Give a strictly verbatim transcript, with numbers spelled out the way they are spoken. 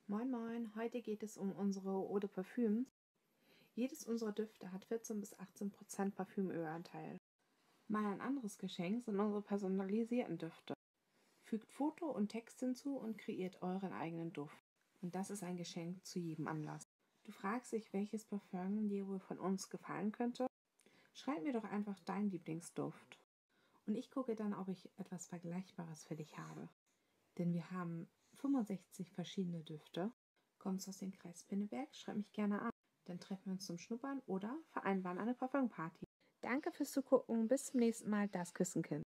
Moin Moin, heute geht es um unsere Eau de Parfüm. Jedes unserer Düfte hat vierzehn bis achtzehn Prozent Parfümölanteil. Mal ein anderes Geschenk sind unsere personalisierten Düfte. Fügt Foto und Text hinzu und kreiert euren eigenen Duft. Und das ist ein Geschenk zu jedem Anlass. Du fragst dich, welches Parfüm dir wohl von uns gefallen könnte? Schreib mir doch einfach deinen Lieblingsduft. Und ich gucke dann, ob ich etwas Vergleichbares für dich habe. Denn wir haben fünfundsechzig verschiedene Düfte. Kommst du aus dem Kreis Pinneberg? Schreib mich gerne an. Dann treffen wir uns zum Schnuppern oder vereinbaren eine Parfümparty. Danke fürs Zugucken. Bis zum nächsten Mal. Das Küssenkind.